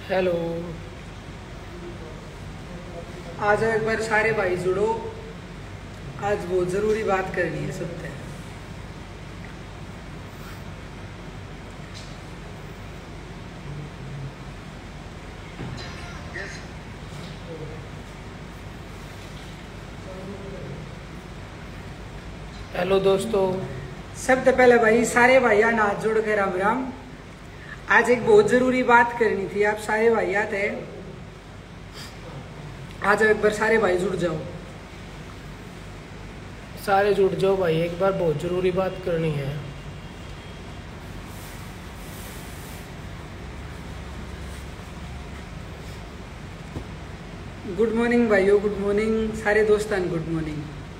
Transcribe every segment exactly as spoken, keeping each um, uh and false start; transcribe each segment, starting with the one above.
Hello. आज एक बार सारे भाई जुड़ो, आज बहुत जरूरी बात करनी है सबसे। हेलो दोस्तों। सबसे पहले भाई सारे भाइया हाथ जोड़ के राम राम। आज एक बहुत जरूरी बात करनी थी, आप सारे भाइया थे, आज एक बार सारे भाई जुड़ जाओ। सारे जुड़ जाओ भाई, एक बार बहुत जरूरी बात करनी है। गुड मॉर्निंग भाइयों, गुड मॉर्निंग सारे दोस्तान, गुड मॉर्निंग।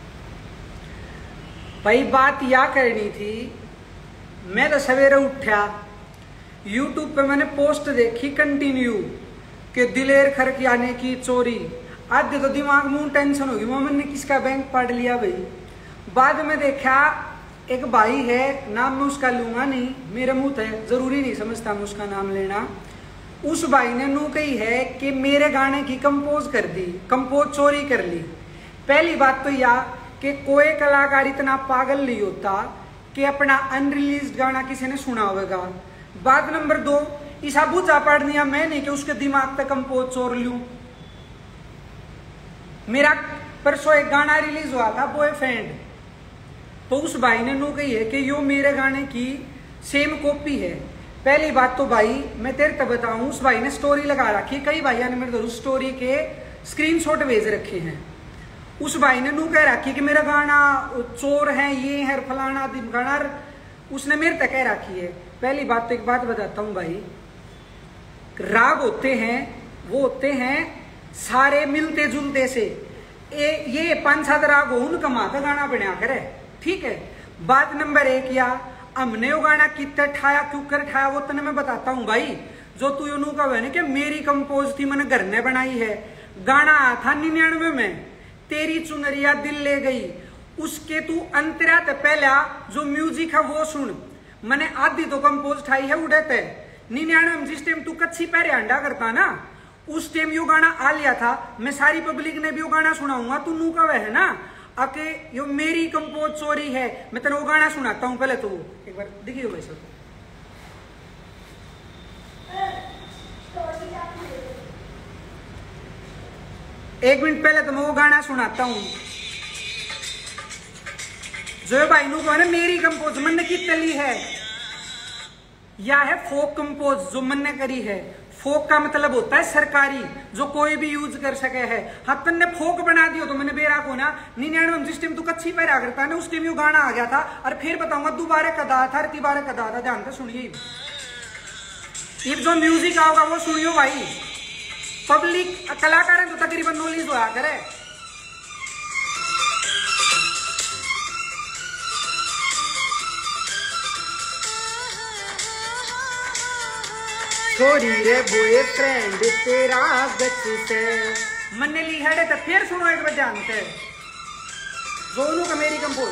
भाई बात या करनी थी, मैं तो सवेरे उठा, यूट्यूब पे मैंने पोस्ट देखी कंटिन्यू कि दिलेर खरकियाने की चोरी। आधे तो दिमाग मुंह टेंशन होगी, मैंने किसका बैंक पढ़ लिया भाई। बाद में देखा एक भाई है, नाम मैं उसका लूंगा नहीं, मेरे मुंह है, जरूरी नहीं समझता मैं उसका नाम लेना। उस भाई ने नू कही है कि मेरे गाने की कंपोज कर दी, कंपोज चोरी कर ली। पहली बात तो यह कि कोई कलाकार इतना पागल नहीं होता कि अपना अनरिलीज्ड गाना किसी ने सुना होगा। बात नंबर दो, ईसा बुझा पड़ दिया मैं नहीं कि उसके दिमाग पे कंपोज चोर लूं। मेरा परसों एक गाना रिलीज हुआ था बॉयफ्रेंड, तो उस भाई ने नू कही है कि यो मेरे गाने की सेम कॉपी है। पहली बात तो भाई मैं तेरे को बताऊं, उस भाई ने स्टोरी लगा रखी, कई भाइयों ने मेरे उस स्टोरी के स्क्रीनशॉट भेज रखे हैं। उस भाई ने नू कह रखी कि मेरा गाना चोर है, ये है फलाना गाना, उसने मेरे तक कह रखी है। पहली बात तो एक बात बताता हूं भाई, राग होते हैं वो होते हैं सारे मिलते जुलते से, ए, ये पांच सात राग हो उनका माता गाना बना करे, ठीक है। बात नंबर एक, या हमने वो गाना कितने ठाया क्यों कर ठाया वो तने मैं बताता हूं भाई। जो तू यूनू का बहन कि मेरी कंपोज थी, मैंने घर ने बनाई है। गाना आया था निन्यानवे में, तेरी चुनरिया दिल ले गई, उसके तू अंतरा ते पहला जो म्यूजिक है वो सुन। मैंने आधी तो कंपोज ठाई है उड़ते निन्यानवे में, जिस टाइम तू कच्ची पैरे अंडा करता ना, उस टाइम यो गाना आ लिया था। मैं सारी पब्लिक ने भी वो गाना सुनाऊंगा, तू नू का वह है ना आके यो मेरी कंपोज चोरी है। मैं तेरे वो गाना सुनाता हूं, पहले तो एक बार देखिए भाई सब। एक मिनट पहले तो मैं वो गाना सुनाता हूं जो भाई नू को मेरी कंपोज मन की तली है, या है फोक कंपोज जो मन ने करी है। फोक का मतलब होता है सरकारी, जो कोई भी यूज कर सके है। हाँ तन्ने फोक बना दियो तो मैंने बेरा को ना निन्यानवे जिस टाइम तू कच्ची पैरा करता है ना, उस टाइम यो गाना आ गया था। और फिर बताऊंगा दोबारा कदा था, तिबारे कदा था, ध्यान से सुनिए। ये जो म्यूजिक आओगा वो सुनियो भाई। पब्लिक कलाकार तो तकरीबन नॉलेज हुआ करे। छोरी रे बॉयफ्रेंड तेरा गच से मन्ने ली है तो फिर सुनो एक बार ध्यान से, दोनों का मेरी कंपोज।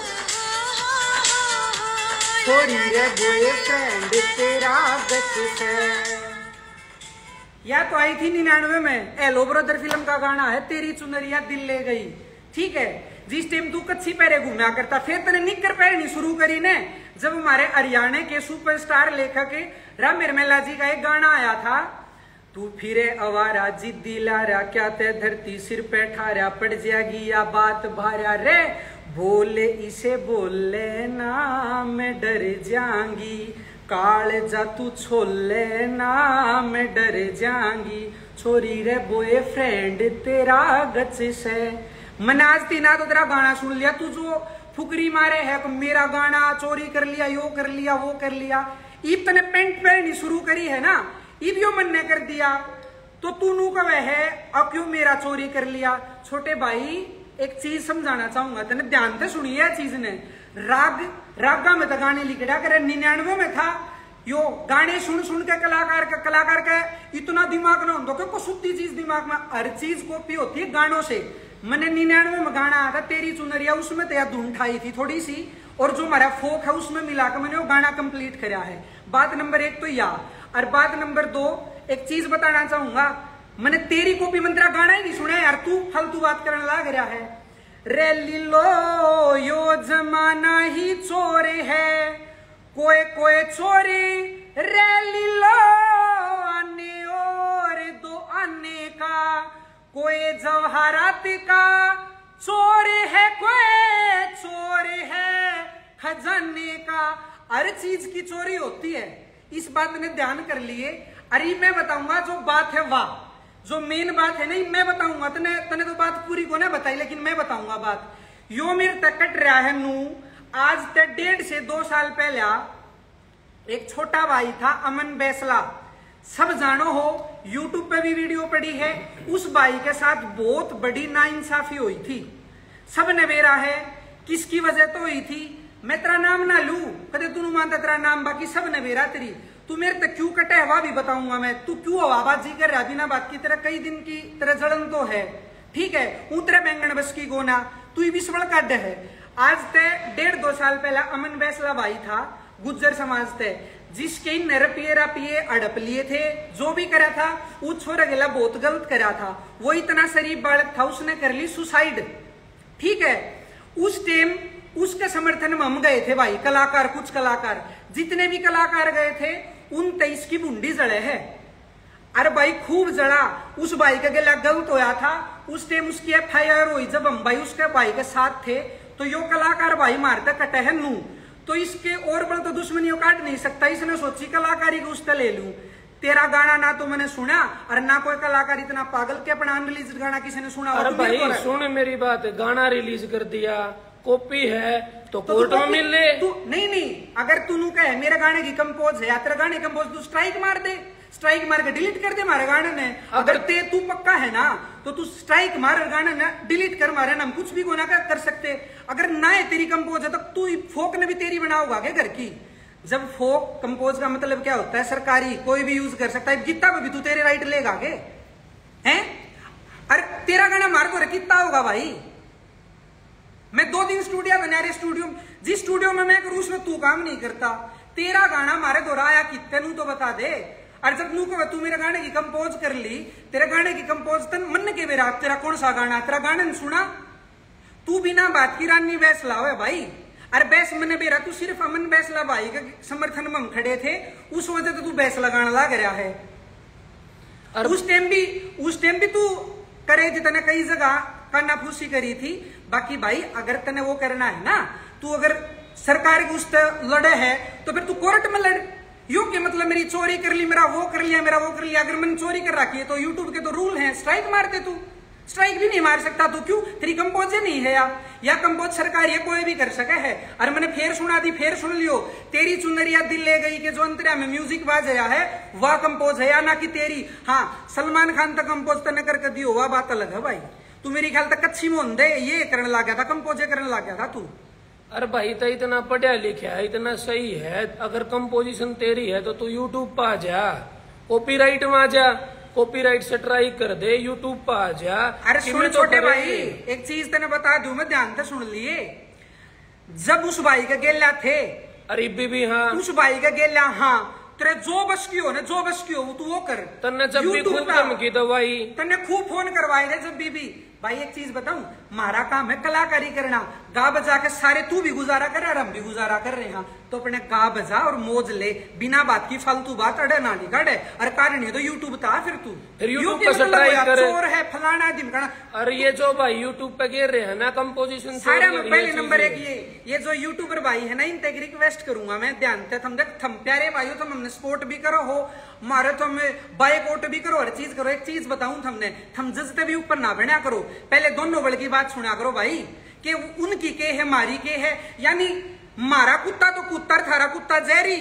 छोरी रे बॉयफ्रेंड तेरा गच से, या तो आई थी निन्यानवे में, एलो ब्रदर फिल्म का गाना है, तेरी चुनरिया दिल ले गई, ठीक है। जिस टाइम तू कच्ची पैरे घूमा करता, फिर तेने निक्कर पैरनी शुरू करी ने जब हमारे हरियाणा के सुपरस्टार लेखक राम मिर्मेला जी का एक गाना आया था, तू फिरे अवारा जिद्दी लारा, क्या ते धरती सिर पे ठारा, पड़ जाएगी या बात भारा रे, बोले इसे बोले ना मैं डर जाऊंगी, काल जा तू छोले ना मैं डर जाऊंगी, छोरी रे बॉयफ्रेंड तेरा गच से। मैंने आज तीन तो तेरा गाना सुन लिया, तू जो फुकरी मारे है मेरा गाना चोरी कर लिया, यो कर लिया, वो कर लिया, इब तने पेंट पहननी शुरू करी है ना, इब यो मन ने कर दिया तो तू नू का वह है, अब क्यों मेरा चोरी कर लिया। छोटे भाई एक चीज समझाना चाहूंगा तेने, ध्यान से सुनिए यह चीज ने। राग रागा में तो गाने लिखा करे, निन्यानवे में था यो गाने सुन सुन के कलाकार का कलाकार का इतना दिमाग ना होता क्योंकि शुद्धि चीज दिमाग में, हर चीज कॉपी होती है गानों से। मैंने निन्यानवे में गाना आया था तेरी चुनरिया, उसमें तो धुन ठाई थी थोड़ी सी, और जो हमारा फोक है उसमें मिलाकर मैंने वो गाना कंप्लीट कराया है। बात नंबर एक तो या, और बात नंबर दो, एक चीज बताना चाहूंगा, मैंने तेरी कॉपी मंत्रा गाना ही नहीं सुना यार, तू फालतू बात करने लग रहा है। रे लीलो यो जमाना ही चोर है, कोई कोई चोरी रे लीलो आने और दो आने का, कोई जवाहरात का चोर है, कोई चोर है खजाने का। हर चीज की चोरी होती है, इस बात ने ध्यान कर लिए। अरे मैं बताऊंगा जो बात है वाह, जो मेन बात है नहीं मैं बताऊंगा, तने तने तो बात पूरी को ना बताई, लेकिन मैं बताऊंगा बात। यो मेरे तक कट रहा है नू, आज तक डेढ़ से दो साल पहले एक छोटा भाई था अमन बैसला, सब जानो हो, यूट्यूब पे भी वीडियो पड़ी है। उस भाई के साथ बहुत बड़ी नाइंसाफी हुई थी, सब नवेरा है, किसकी वजह तो हुई थी, मैं तेरा नाम ना लू, कदे तू मानता तेरा नाम, बाकी सब नवेरा तेरी। तू मेरे तक क्यों कटे हवा भी बताऊंगा मैं, तू क्यों हवाबाजी कर रहा बिना बात की, तेरा कई दिन की तेरा जलन तो है, ठीक है, तेरा बैंगन बस की गोना, तू विस्वल काट है। आज ते डेढ़ दो साल पहले अमन बैसला भाई था, गुज्जर समाज थे, जिसके नरपिए रपिए अड़प लिए थे, जो भी करा था वो छोरा गेला बहुत गलत करा था, वो इतना शरीफ बालक था, उसने कर ली सुसाइड, ठीक है। उस टाइम उसके समर्थन में हम गए थे भाई, कलाकार, कुछ कलाकार, जितने भी कलाकार गए थे उन तेईस की बुंडी जड़े है। अरे भाई खूब जड़ा, उस भाई का गला गलत होया था, उस टाइम उसकी एफ आई आर हुई, जब हम भाई उसके भाई के साथ थे, तो यो कलाकार भाई मारते कटे है नू, तो इसके और बल तो दुश्मनियों काट नहीं सकता, इसने सोची कलाकारी को उससे ले लूं। तेरा गाना ना तो मैंने सुना और ना कोई कलाकार इतना पागल के अपना अनरिलीज गाना किसी ने सुना। अरे भाई सुन मेरी बात, गाना रिलीज कर दिया, कॉपी है तो, तो कोर्ट में मिल ले। तू नहीं नहीं, अगर तू नू कहे मेरे गाने की कंपोज है या तेरा गाने कंपोज, तू स्ट्राइक मार दे, स्ट्राइक मार के डिलीट कर दे मारे गाने ने। अगर ते तू पक्का है ना तो तू स्ट्राइक मार गाने ना डिलीट कर मारे ना, हम कुछ भी गुनाह कर सकते। अगर ना है तेरी कंपोज है तो तू फोक ने भी तेरी बनाओगा क्या घर की? जब फोक कंपोज का मतलब क्या होता है, सरकारी कोई भी यूज कर सकता है, गीता पे भी तू तेरे राइट लेगा के हैं? अरे तेरा गाना मार को कितना होगा भाई? मैं दो दिन स्टूडियो बना रहे, स्टूडियो जिस स्टूडियो में मैं करूं उसमें तू काम नहीं करता, तेरा गाना मारे दोहराया कितने नू तो बता दे। और जब नू को तू मेरे गाने की कंपोज कर ली, तेरे गाने की कंपोज तन मन के मेरा तेरा कौन सा गाना, तेरा गाना नहीं सुना तू, बिना बात की रानी बैसला हो भाई। अरे बैस मैंने बेरा तू सिर्फ अमन बैसला भाई के समर्थन में हम खड़े थे, उस वजह से तू बैसला गाना लग रहा है। और उस टाइम भी उस टाइम भी तू करे जितने कई जगह कानाफूसी करी थी। बाकी भाई अगर तने वो करना है ना, तू अगर सरकार की उस लड़े है तो फिर तू कोर्ट में लड़। यू के मतलब मेरी चोरी कर ली, मेरा वो कर लिया, मेरा वो कर लिया, अगर मैंने चोरी कर रखी है तो यूट्यूब के तो रूल हैं, स्ट्राइक मारते। तू स्ट्राइक भी नहीं मार सकता, तो क्यों? तेरी कंपोज नहीं है या, या कंपोज सरकार ये कोई भी कर सके है। अरे मैंने फिर सुना दी, फिर सुन लियो, तेरी चुनरिया दिल ले गई के जो अंतरिया में म्यूजिक बाजया है वह कंपोज है या ना कि तेरी। हाँ सलमान खान तक कंपोज तने करके दियो, वह बात अलग है भाई। तू मेरी ख्याल तक कच्ची मोहन दे ये करने लग गया था, कंपोजे करने लग गया था तू। अरे भाई तो इतना पढ़ा लिखा है, इतना सही है, अगर कंपोजिशन तेरी है तो तू यूट्यूब पर आ जा, कॉपीराइट में आ जा, कॉपीराइट से ट्राई कर दे, यूट्यूब पर आ जा। अरे सुन छोटे भाई, एक चीज तेने बता दूं, मैं ध्यान से सुन लिए। जब उस भाई का गेला थे, अरे बीबी हाँ, उस भाई का गेला हाँ, तेरे जो बस की हो ना, जो बस की हो तू वो कर। तन्ने जब भी खूब धमकी दवाई, तन्ने खूब फोन करवाए थे जब बीबी। भाई एक चीज बताऊं, हमारा काम है कलाकारी करना, गा बजा के सारे तू भी गुजारा कर रहा, हम भी गुजारा कर रहे हैं, तो अपने गा बजा और मौज ले, बिना बात की फालतू बात अड़े ना निकाले। अरे कारण तो यूट्यूब था, फिर तू फिर यूट्यूब पे ट्राई कर, चोर है फलाना ढिमकाना। अरे ये जो भाई यूट्यूब पे गिर रहे हैं ना कंपोजिशन, सारे में पहले नंबर एक ये ये जो यूट्यूबर भाई है ना, इनते रिक्वेस्ट करूंगा मैं, ध्यान से थम देख, थम प्यारे भाइयों, तुम हमने सपोर्ट भी करो हो, मारे तो हमें बाइकआउट भी करो, हर चीज करो। एक चीज बताऊं थमने, थम जजते भी ऊपर ना बना करो, पहले दोनों बड़ की बात सुना करो भाई, कि उनकी के है मारी के है, यानी मारा कुत्ता तो कुत्ता, थारा कुत्ता जहरी,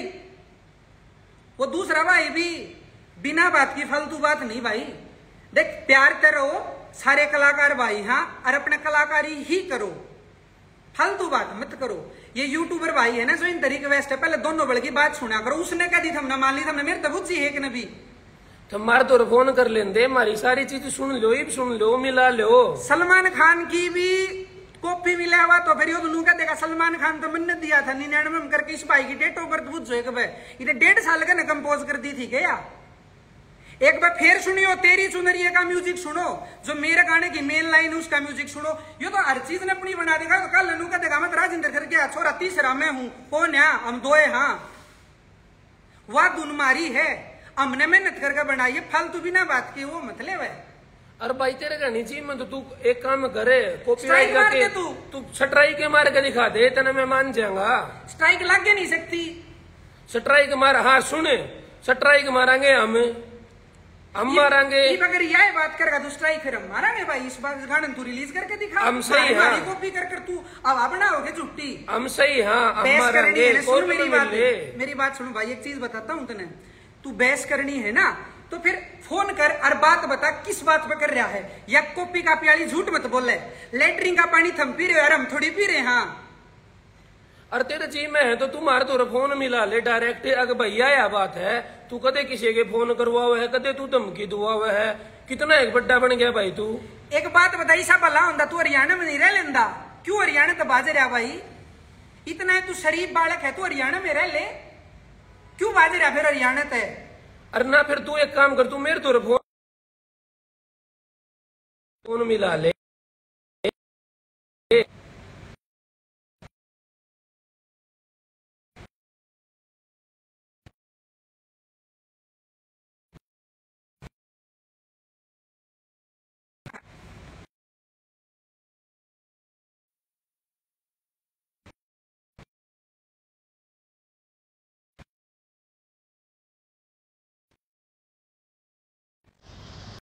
वो दूसरा भाई भी बिना बात की फालतू बात नहीं भाई। देख प्यार करो सारे कलाकार भाई, हाँ, और अपने कलाकारी ही करो, फालतू बात मत करो। ये यूट्यूबर भाई है ना जो इन तरीके वेस्ट है, पहले दोनों बड़ की बात सुना करो। उसने कह दी हमने मान ली, हमने मेरे तबुच्ची है कि नबी तो मार तो फोन कर लेंदे, हमारी सारी चीज सुन लो, ही सुन लो, मिला लो। सलमान खान की भी कॉपी मिला हुआ तो फिर यो दोनों का देखा, सलमान खान तो मैंने दिया था निन्यानवे में करके, इस भाई की डेट ऑफ बर्थ बुझो एक भाई, इन्हें डेढ़ साल का ना कंपोज कर दी थी क्या? एक बार फिर सुनियो, तेरी चुनरिया का म्यूजिक सुनो, जो मेरे गाने की मेन लाइन है उसका म्यूजिक सुनो। ये तो हर चीज ने अपनी बना देगा। तो कल लनू का देखा मत राजेंद्र कर गया छोरा, तीसरा मैं हूं, कौन है हम दो है। हाँ वह धुन मारी है, हमने मेहनत करके बनाई है, फालतू बिना बात की वो मतलब है। अरे भाई तेरे का नीचे में तो तू एक काम करे, कॉपीराइट स्ट्राइक मार के दे तू। तू स्ट्राइक के मार के दिखा दे, इतना मैं मान जाऊंगा। स्ट्राइक लग नहीं सकती। स्ट्राइक मार, हाँ सुने, स्ट्राइक मारेंगे हम हम मारेंगे। अगर यह बात करेगा तो स्ट्राइक फिर हम मारेंगे भाई। इस बार गाना तू रिलीज करके दिखा, हम सही। हाँ कॉपी कर कर तू अब बनाओगे छुट्टी, हम सही। हाँ हम मारेंगे। सुन मेरी बात, मेरी बात सुनो भाई, एक चीज बताता हूँ तने, तू बहस करनी है ना तो फिर फोन कर और बात बता किस बात पे कर रहा है। या कॉपी का प्याली झूठ मत बोले, लेटरिन का पानी थम पी रहे और हम थोड़ी पी रहे। हाँ अरे तेरे जी में है तो तुम्हारे तो फोन मिला ले डायरेक्ट। अगर भैया यह बात है, तू कदे किसी के फोन करवा हुआ है, कदे तू धमकी दुआ हुआ है, कितना एक बड्डा बन गया भाई तू। एक बात बताई सा भला होंदा, तू हरियाणा में नहीं रह लेंदा, क्यों हरियाणा तो बाजे रहा भाई। इतना है तू शरीफ बालक है, तू हरियाणा में रह ले, क्यों बाजे रहा फिर हरियाणा ते। अरे ना फिर तू एक काम कर, तू मेरे तो फोन फोन मिला ले।